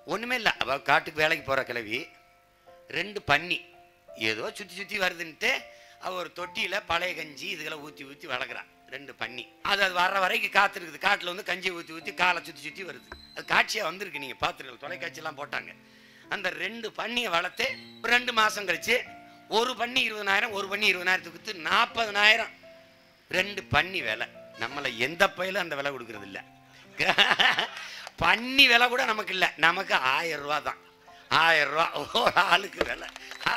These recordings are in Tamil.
ஒண்ணுமே இல்லை. அவ காட்டுக்கு வேலைக்கு போற கிழவி, 2 பன்னி ஏதோ சுத்தி சுத்தி வருதுன்ட்டு அவ ஒரு தொட்டியில பழைய கஞ்சி இதுகளை ஊத்தி ஊத்தி வளர்க்குறான். 2 பன்னி அது வர்ற வரைக்கும் காத்திருக்குது. காட்டுல வந்து கஞ்சியை ஊத்தி ஊத்தி காலை சுத்தி சுத்தி வருது. அது காட்சியா வந்திருக்கு, நீங்க பாத்துருக்க, தொலைக்காட்சி எல்லாம் போட்டாங்க. அந்த 2 பன்னியை வளர்த்து 2 மாசம் கழிச்சு ஒரு பன்னி 20,000, ஒரு பன்னி 20,000 வித்து 40,000. 2 பன்னி விலை. நம்மள எந்த பயிலும் அந்த விலை கொடுக்கறது இல்ல. பன்னி விலை கூட நமக்கு இல்ல, நமக்கு 1000 ரூபா தான். 1000 ரூபா ஒரு ஆளுக்கு விலை.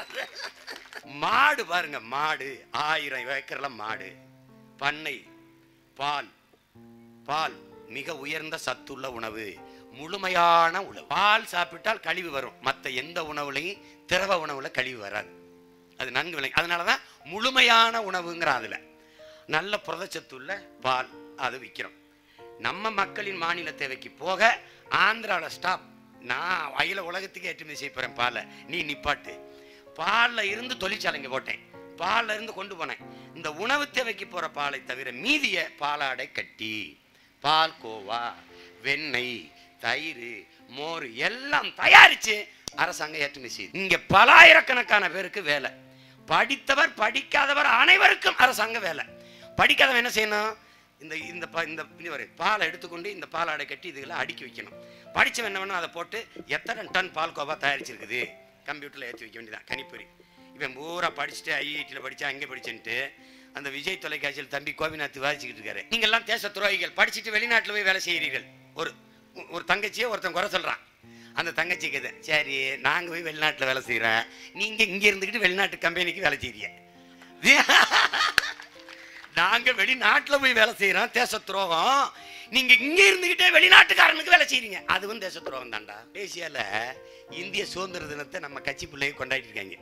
மாடு பாருங்க, மாடு 1000 ஏக்கர்ல மாடு, பண்ணை, பால். பால் மிக உயர்ந்த சத்துள்ள உணவு, முழுமையான உணவு. பால் சாப்பிட்டால் கழிவு வரும், மற்ற எந்த உணவுலையும் திரவ உணவுல கழிவு வராது. அது நன்கு விளங்கி, அதனாலதான் முழுமையான உணவுங்கிற. அதுல நல்ல புரதச்சத்துள்ள பால் அது விற்கிறோம். நம்ம மக்களின் மாநில தேவைக்கு போக ஆந்திராவில் ஸ்டாப். நான் அகில உலகத்துக்கு ஏற்றுமதி செய்ய போறேன் பாலை, நீ நிப்பாட்டு. பால்ல இருந்து தொழிற்சாலைங்க போட்டேன், பால்ல இருந்து கொண்டு போனேன். இந்த உணவு தேவைக்கு போற பாலை தவிர மீதிய பாலாடை கட்டி, பால் கோவா, வெண்ணெய், தயிர், மோர் எல்லாம் தயாரிச்சு அரசாங்கம் ஏற்றுமதி செய்யுது. இங்க பலாயிரக்கணக்கான பேருக்கு வேலை. படித்தவர் படிக்காதவர் அனைவருக்கும் அரசாங்க வேலை. படிக்காதவன் என்ன செய்யணும்? இந்த பாலை எடுத்துக்கொண்டு இந்த பாலாடை கட்டி இதுகளை அடுக்கி வைக்கணும். படிச்சவன் என்ன வேணும்? அதை போட்டு எத்தனை டன் பால் கோவா தயாரிச்சிருக்குது கம்ப்யூட்டர்ல ஏற்றி வைக்க வேண்டியதான், கணிப்பொறி. இவன் பூரா படிச்சுட்டு ஐஐடியில் படிச்சா அங்கே படிச்சுட்டு அந்த விஜய் தொலைக்காட்சியில் தம்பி கோபிநாத் வாதிச்சுக்கிட்டு இருக்காரு. நீங்க எல்லாம் தேச துரோகிகள், படிச்சுட்டு வெளிநாட்டில் போய் வேலை செய்கிறீர்கள். ஒரு தங்கச்சியை ஒருத்தன் குறை சொல்றான். அந்த தங்கச்சிக்கு இது சரி, நாங்க போய் வெளிநாட்டில் வேலை செய்யறேன், நீங்க இங்க இருந்துக்கிட்டு வெளிநாட்டு கம்பெனிக்கு வேலை செய்றீங்க. நாங்க வெளிநாட்டில் போய் வேலை செய்யறோம், தேச துரோகம். நீங்க இங்க இருந்துகிட்டே வெளிநாட்டுக்காரனுக்கு வேலை செய்றீங்க, அதுவும் தேச துரோகம் தான்டா. தேசியால இந்திய சுதந்திர தினத்தை நம்ம கட்சி பிள்ளைங்க கொண்டாடிருக்காங்க.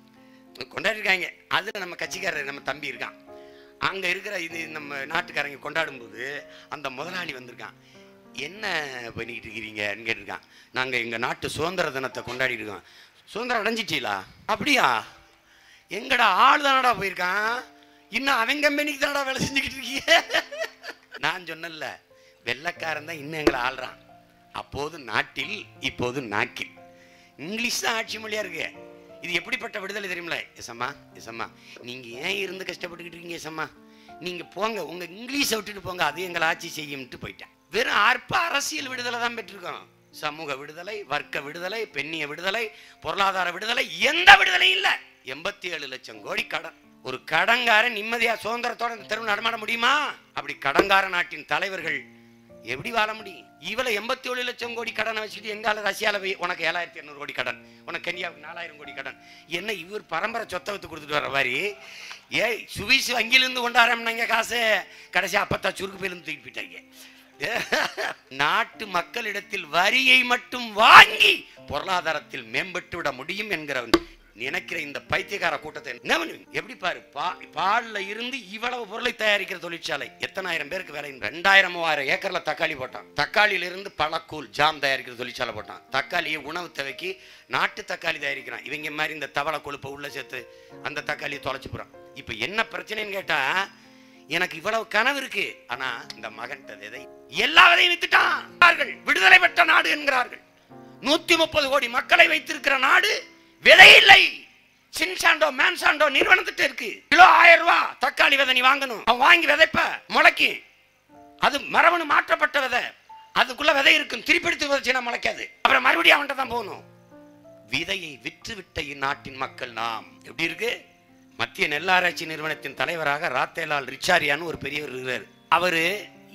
அதுல நம்ம கட்சிக்காரர் நம்ம தம்பி இருக்கான். அங்க இருக்கிற இது நம்ம நாட்டுக்காரங்க கொண்டாடும் போது அந்த முதலாளி வந்திருக்கான். என்ன பண்ணிக்கிட்டு இருக்கிறீங்கன்னு கேட்டிருக்கான். நாங்க எங்க நாட்டு சுதந்திர தினத்தை கொண்டாடி இருக்கோம். சுதந்திரம் அடைஞ்சிட்டீங்களா? அப்படியா? எங்கடா ஆள் தானடா போயிருக்கான், இன்னும் அவன் கம்பெனிக்கு தானடா வேலை செஞ்சுக்கிட்டு இருக்கீங்க. நான் சொன்னல, வெள்ளைக்காரன் தான் இன்னும் எங்களை ஆள்றான். அப்போது நாட்டில், இப்போது நாக்கில். இங்கிலீஷ் தான் ஆட்சி மொழியா இருக்கு. இது எப்படிப்பட்ட விடுதலை தெரியுமில்ல? எசம்மா எசம்மா, நீங்க ஏன் இருந்து கஷ்டப்பட்டுக்கிட்டு இருக்கீங்க எசம்மா, நீங்க போங்க, உங்க இங்கிலீஷை விட்டுட்டு போங்க, அது எங்களை ஆட்சி செய்யும்ட்டு போயிட்டேன். வெறும் அற்ப அரசியல் விடுதலை தான் பெற்றிருக்கோம். சமூக விடுதலை, வர்க்க விடுதலை, பெண்ணிய விடுதலை, பொருளாதார விடுதலை, எந்த விடுதலையும் இல்ல. 87 லட்சம் கோடி கடன். ஒரு கடங்காரன் நிம்மதியா சுதந்திரத்தோட தெருவு நடமாட முடியுமா? அப்படி கடங்கார நாட்டின் தலைவர்கள் எப்படி வாழ முடியும்? இவளை 87 லட்சம் கோடி கடனை வச்சுட்டு எங்கால ரஷ்யால போய் உனக்கு 7,200 கோடி கடன், உனக்கு கன்னியாவுக்கு 4,000 கோடி கடன். என்ன இவர் பரம்பரை சொத்தை வித்து கொடுத்துட்டு வர மாதிரி? சுவிஸ் வங்கியிலிருந்து கொண்டாடுறாங்க காசு, கடைசி அப்பத்தா சுருக்கு போயிலிருந்து தூக்கிட்டு போயிட்டாங்க. நாட்டு மக்களிடத்தில் வரியை மட்டும் வாங்கி பொருளாதாரத்தில் மேம்பட்டு விட முடியும் என்கிற நினைக்கிற இந்த பைத்தியக்கார கூட்டத்தை எப்படி பாரு. பால்ல இருந்து இவ்வளவு பொருளை தயாரிக்கிற தொழிற்சாலை எத்தனை ஆயிரம் பேருக்கு வேலை. 2000-3000 ஏக்கர்ல தக்காளி போட்டான். தக்காளியில இருந்து பழக்கூழ் ஜாம் தயாரிக்கிற தொழிற்சாலை போட்டான். தக்காளியை உணவு தேவைக்கு நாட்டு தக்காளி தயாரிக்கிறான். இவங்க மாதிரி இந்த தவளை கொழுப்பை உள்ள சேர்த்து அந்த தக்காளியை தொலைச்சு போறான். இப்ப என்ன பிரச்சனைன்னு கேட்டா, எனக்கு இவ்வளவு கனவு இருக்கு, ஆனா இந்த மகன் எல்லாவதையும் வித்துட்டான். விடுதலை பெற்ற நாடு என்கிறார்கள். 130 கோடி மக்களை வைத்திருக்கிற நாடு, விதை இல்லை. சின்சாண்டோ மேன்சாண்டோ நிறுவனத்திட்ட இருக்கு. கிலோ 1000 ரூபாய் தக்காளி விதை நீ வாங்கணும். அவன் வாங்கி விதைப்ப முளைக்கு. அது மரபணு மாற்றப்பட்ட விதை, அதுக்குள்ள விதை இருக்கும். திருப்பி வச்சுனா முளைக்காது. அப்புறம் மறுபடியும் அவன்கிட்ட தான் போகணும். விதையை விற்று விட்ட இந்நாட்டின் மக்கள் நாம். எப்படி இருக்கு? மத்திய நெல் ஆராய்ச்சி நிறுவனத்தின் தலைவராக ராத்தேலால் ரிச்சாரியான்னு ஒரு பெரியவர் இருக்கிறார். அவரு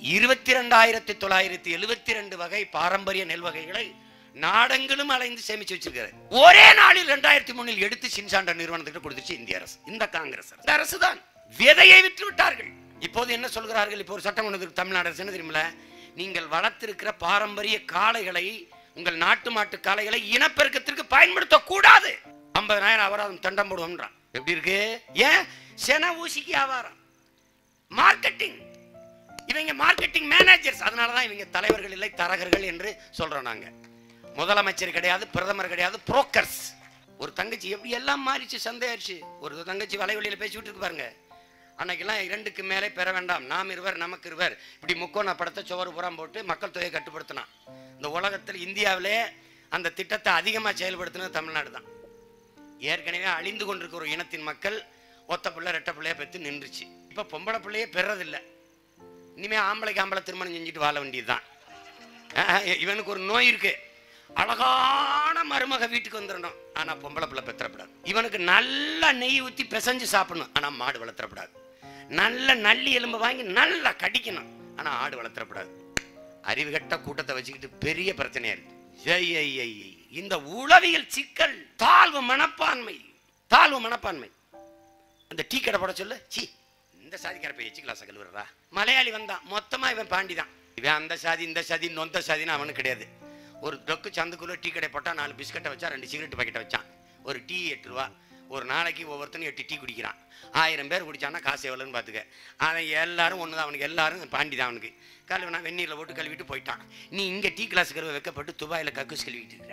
22,972 வகை பாரம்பரிய நெல் வகைகளை நாடெங்கிலும் அலைந்து சேமிச்சு வச்சிருக்காரு. ஒரே நாளில் 2003 எடுத்து சின்சாண்டோ நிறுவனத்துக்கு கொடுத்துச்சு இந்திய அரசு. இந்த காங்கிரஸ் அரசு தான் விதையை விற்று விட்டார்கள். இப்போது என்ன சொல்கிறார்கள்? இப்போ ஒரு சட்டம் கொண்டு தமிழ்நாடு அரசு என்ன தெரியுமில்ல, நீங்கள் வளர்த்திருக்கிற பாரம்பரிய காளைகளை, உங்கள் நாட்டு மாட்டு காளைகளை இனப்பெருக்கத்திற்கு பயன்படுத்த கூடாது. 50,000 அபராதம் தண்டம் போடுவோம்ன்றான். எப்படி இருக்கு? ஏன்? சென ஊசிக்கு வியாபாரம், மார்க்கெட்டிங். இவங்க மார்க்கெட்டிங் மேனேஜர்ஸ். அதனாலதான் இவங்க தலைவர்கள் இல்லை, தரகர்கள் என்று சொல்றோம். நாங்க முதலமைச்சர் கிடையாது, பிரதமர் கிடையாது, புரோக்கர்ஸ். ஒரு தங்கச்சி எப்படி எல்லாம் மாறிச்சு, சந்தேகிச்சு. ஒரு தங்கச்சி வலைவழியில பேசிவிட்டு இருக்கு பாருங்க. அன்னைக்கெல்லாம் 2க்கு மேலே பெற வேண்டாம், நாம் இருவர் நமக்கு இருவர், இப்படி முக்கோண படத்தை சுவர் புறம் போட்டு மக்கள் தொகையை கட்டுப்படுத்தினான். இந்த உலகத்தில் இந்தியாவிலே அந்த திட்டத்தை அதிகமாக செயல்படுத்தினது தமிழ்நாடு தான். ஏற்கனவே அழிந்து கொண்டிருக்கிற ஒரு இனத்தின் மக்கள் ஒத்த பிள்ளை ரெட்டை பிள்ளையா பெற்று நின்றுச்சு. இப்போ பொம்பளை பிள்ளையே பெறதில்லை. இனிமேல் ஆம்பளைக்கு ஆம்பளை திருமணம் செஞ்சுட்டு வாழ வேண்டியது தான். இவனுக்கு ஒரு நோய் இருக்கு, அழகான மருமக வீட்டுக்கு வந்துடணும், ஆனால் பொம்பளை பிள்ளை பெற்றப்படாது. இவனுக்கு நல்லா நெய் ஊற்றி பிசைஞ்சு சாப்பிடணும், ஆனால் மாடு வளர்த்துறப்படாது. நல்ல நல்லி எலும்பு வாங்கி நல்லா கடிக்கணும், ஆனால் ஆடு வளர்த்துறப்படாது. அறிவு கட்ட கூட்டத்தை வச்சுக்கிட்டு பெரிய பிரச்சனையா இருக்கு. இந்த உளவியல் சிக்கல், தாழ்வு மனப்பான்மை. தாழ்வு மனப்பான்மை. அந்த டீ கடை போட சொல்லு, சி இந்த சாதிக்கார போய் எச்சு கிளாஸை கழுவுறா. மலையாளி வந்தான், மொத்தமா இவன் பாண்டி தான். இவன் அந்த சாதி இந்த சாதி நொந்த சாதின்னு அவனுக்கு கிடையாது. ஒரு டொக்கு சந்துக்குள்ள டீ கடை போட்டா 4 பிஸ்கட்டை வச்சா 2 சிகரெட் பாக்கெட்டை வச்சான். ஒரு டீ 8 ரூபா. ஒரு நாளைக்கு ஒவ்வொருத்தனும் 8 டீ குடிக்கிறான். 1000 பேர் குடிச்சான்னா காசு எவ்வளோன்னு பார்த்துக்க. அவன் எல்லாரும் ஒன்று தான், அவனுக்கு எல்லாரும் பாண்டி தான். அவனுக்கு கழுவினா வெந்நீரில் போட்டு கழுவிட்டு போயிட்டான். நீ இங்கே டீ கிளாஸ் கழுவ வைக்கப்பட்டு துபாயில் கக்கூஸ் கழுவிட்டு இருக்கிற.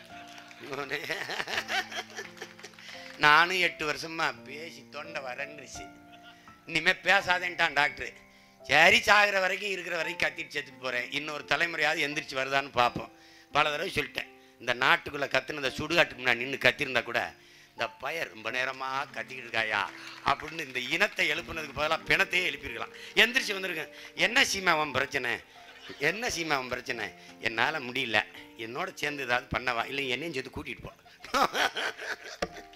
நானும் 8 வருஷமா பேசி தொண்டை வரன்னுச்சு. இனிமே பேசாதேன்ட்டான் டாக்டரு. சரி, சாகிற வரைக்கும் இருக்கிற வரைக்கும் கத்திட்டு செத்துட்டு போகிறேன், இன்னொரு தலைமுறையாவது எந்திரிச்சு வருதான்னு பார்ப்போம். பல தடவை சொல்லிட்டேன். இந்த நாட்டுக்குள்ளே கத்துன இந்த சுடுகாட்டுக்கு நான் நின்று கத்திருந்தா கூட, இந்த பையன் ரொம்ப நேரமாக கத்திக்கிட்டு இருக்காயா அப்படின்னு இந்த இனத்தை எழுப்புனதுக்கு பதிலாக பிணத்தையே எழுப்பியிருக்கலாம். எந்திரிச்சு வந்துருக்கேன். என்ன சீமாவன் பிரச்சனை, என்ன சீமாவன் பிரச்சனை, என்னால் முடியல, என்னோட சேர்ந்து ஏதாவது பண்ணவா, இல்லை என்னையும் சேர்த்து கூட்டிகிட்டு போ.